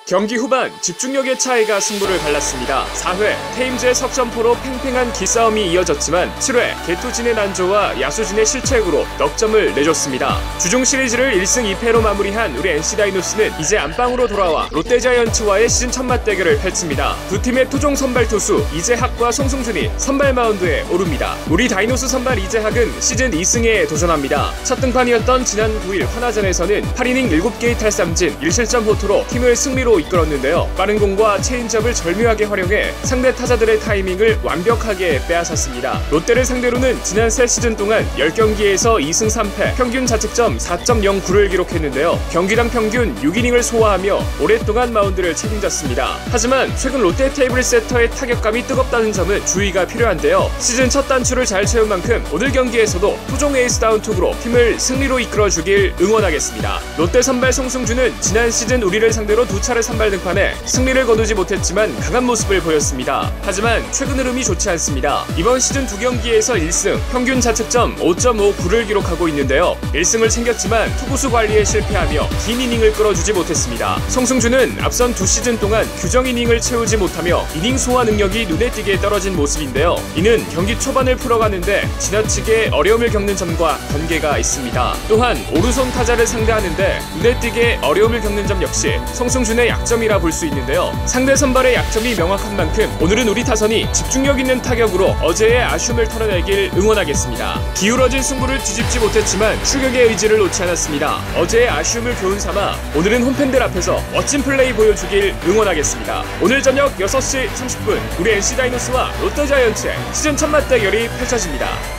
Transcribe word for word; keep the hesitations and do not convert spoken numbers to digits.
경기 후반 집중력의 차이가 승부를 갈랐습니다. 사 회 테임즈의 석점포로 팽팽한 기싸움이 이어졌지만 칠 회 게토진의 난조와 야수진의 실책으로 넉 점을 내줬습니다. 주중 시리즈를 일 승 이 패로 마무리한 우리 엔씨 다이노스는 이제 안방으로 돌아와 롯데자이언츠와의 시즌 첫 맞대결을 펼칩니다. 두 팀의 토종 선발 투수 이재학과 송승준이 선발 마운드에 오릅니다. 우리 다이노스 선발 이재학은 시즌 이 승에 도전합니다. 첫 등판이었던 지난 구 일 하나전에서는 팔 이닝 일곱 개의 탈삼진 일 실점 호투로 팀을 승리로 이끌었는데요. 빠른 공과 체인지업을 절묘하게 활용해 상대 타자들의 타이밍을 완벽하게 빼앗았습니다. 롯데를 상대로는 지난 세 시즌 동안 십 경기에서 이 승 삼 패, 평균 자책점 사 점 영구를 기록했는데요. 경기당 평균 육 이닝을 소화하며 오랫동안 마운드를 책임졌습니다. 하지만 최근 롯데 테이블 세터의 타격감이 뜨겁다는 점은 주의가 필요한데요. 시즌 첫 단추를 잘 채운 만큼 오늘 경기에서도 토종 에이스다운 톡으로 팀을 승리로 이끌어주길 응원하겠습니다. 롯데 선발 송승준은 지난 시즌 우리를 상대로 두 차례 선발 등판해 승리를 거두지 못했지만 강한 모습을 보였습니다. 하지만 최근 흐름이 좋지 않습니다. 이번 시즌 두 경기에서 일 승, 평균 자책점 오 점 오구를 기록하고 있는데요. 일 승을 챙겼지만 투구수 관리에 실패하며 긴 이닝을 끌어주지 못했습니다. 송승준은 앞선 두 시즌 동안 규정 이닝을 채우지 못하며 이닝 소화 능력이 눈에 띄게 떨어진 모습인데요. 이는 경기 초반을 풀어가는데 지나치게 어려움을 겪는 점과 관계가 있습니다. 또한 오른손 타자를 상대하는데 눈에 띄게 어려움을 겪는 점 역시 송승준의 약점이라 볼 수 있는데요. 상대 선발의 약점이 명확한 만큼 오늘은 우리 타선이 집중력 있는 타격으로 어제의 아쉬움을 털어내길 응원하겠습니다. 기울어진 승부를 뒤집지 못했지만 추격의 의지를 놓지 않았습니다. 어제의 아쉬움을 교훈 삼아 오늘은 홈팬들 앞에서 멋진 플레이 보여주길 응원하겠습니다. 오늘 저녁 여섯 시 삼십 분 우리 엔씨 다이노스와 롯데자이언츠의 시즌 첫 맞대결이 펼쳐집니다.